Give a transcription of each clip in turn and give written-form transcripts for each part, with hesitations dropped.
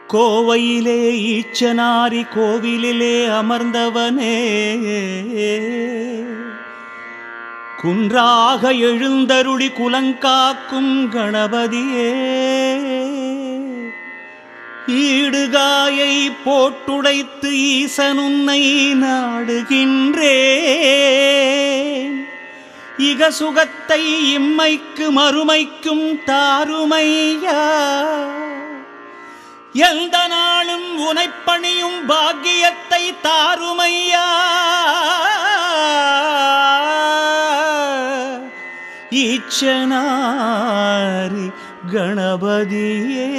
கோவையிலே ஈச்சனாரி கோவிலிலே அமர்ந்தவனே, குன்றாக எழுந்தருளி குலங்காக்கும் கணபதியே, ஈடுகாயை போட்டுடைத்து ஈசனுன்னை நாடுகின்றேன். இக சுகத்தை இம்மைக்கு மறுமைக்கும் தாருமையா, எந்த நாளும் உனைப்பணியும் பாக்கியத்தை தாருமையா. ஈச்சனாரி கணபதியே,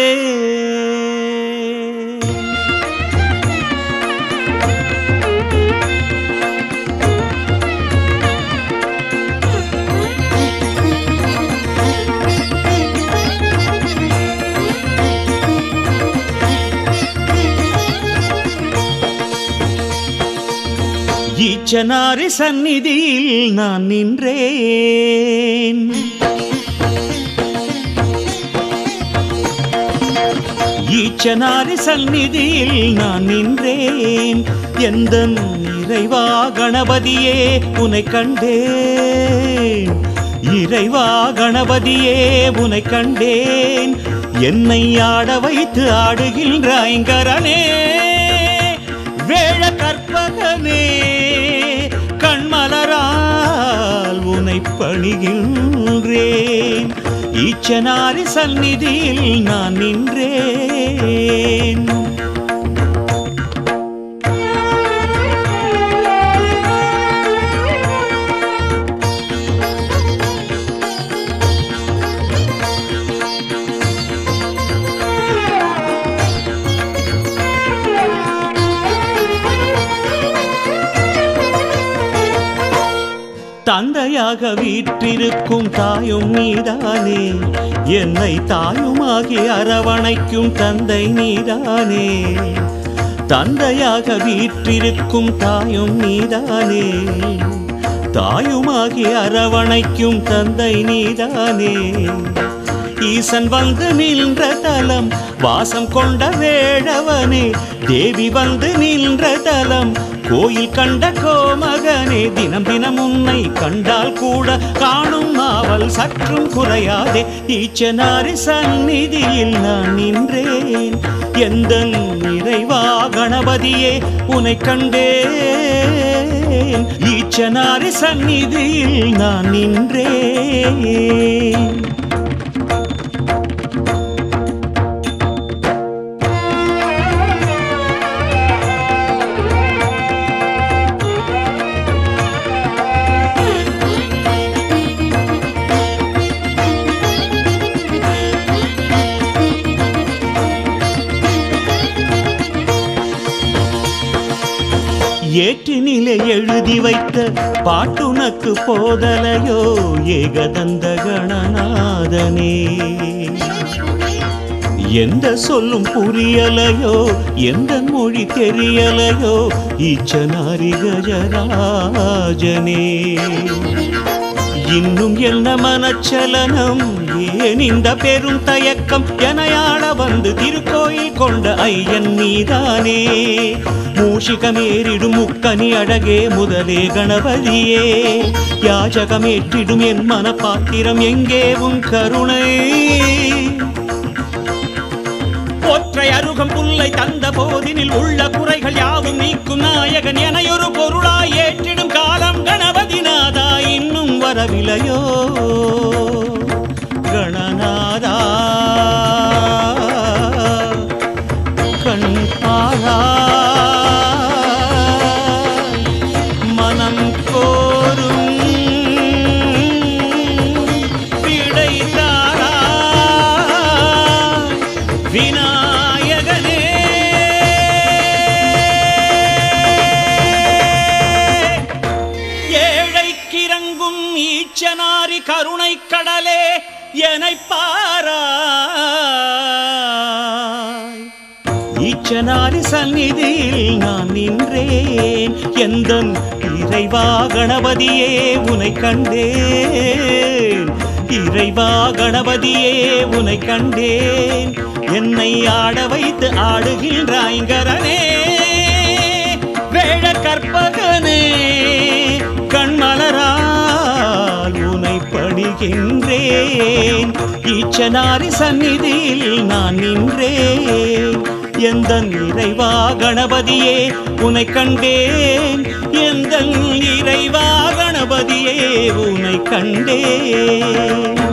ஈச்சனாரி சந்நிதியில் நான் நின்றேன். ஈச்சனாரி சந்நிதியில் நான் நின்றேன். எந்தன் இறைவா கணபதியே உனை கண்டேன். இறைவா கணபதியே உனை கண்டேன். என்னை ஆட வைத்து ஆடுகின்ற ஐங்கரனே, வேழ கற்பகனே, கண்மலரால் உனை பணிகின்றேன். ஈச்சனாரி சந்நிதியில் நான் நின்றேன். தந்தையாக வீற்றிருக்கும் தாயும் நீதானே, என்னை தாயுமாகி அரவணைக்கும் தந்தை நீதானே. தந்தையாக வீற்றிருக்கும் தாயும் நீதானே, தாயுமாகி அரவணைக்கும் தந்தை நீதானே. ஈசன் வந்து நின்ற தலம் வாசம் கொண்ட வேழவனே, தேவி வந்து நின்ற தலம் கோயில் கண்ட கோமகனே. தினம் தினம் உன்னை கண்டால் கூட காணும் ஆவல் சற்றும் குறையாதே. ஈச்சனாரி சந்நிதியில் நான் நின்றேன். எந்தன் இறைவா கணபதியே உனை கண்டேன். ஈச்சனாரி சந்நிதியில் நான் நின்றேன். ஏற்றினிலே எழுதி வைத்த பாட்டுனக்கு போதலையோ ஏகதந்த கணநாதனே. எந்த சொல்லும் புரியலையோ, எந்த மொழி தெரியலையோ, ஈச்சனாரி கஜராஜனே. இன்னும் என்ன மனச்சலனம், ஏன் இந்த பெரும் தயக்கம், எனையாள வந்து திருக்கோயில் கொண்ட ஐயன் நீதானே. மூஷிகமேறிடும் முக்கனி அழகே முதலே கணபதியே, யாஜகமேற்றிடும் என் மனப்பாத்திரம் எங்கே உன் கருணை. ஒற்றை அருகம் புல்லை தந்த போதினில் உள்ள குறைகள் யாவும் நீக்கும் நாயகன் எனையொரு பொருளாய் ஏற்றிடும் காலம் கணபதிநாதா இன்னும் வரவில்லையோ. கணநாதா கண்பாரா மனம் கோரும் விடைதாரா விநாயகனே. ஏழைக்கிறங்கும் ஈச்சனாரி கருணை கடலே என்னை பாராய். ஈச்சனாரி சந்நிதியில் நான் நின்றேன். எந்தன் இறைவா கணபதியே உனை கண்டேன். இறைவா கணபதியே உனை கண்டேன், என்னை ஆட வைத்து ஆடுகின்றாய்கரனே. வேழ கற்பகனே கண்மலரால் உனை பணிகின்றேன், ஈச்சனாரி சந்நிதியில் நான் நின்றேன். எந்த இறைவா கணபதியே உனை கண்டேன், எந்த இறைவா கணபதியே உனை கண்டேன்.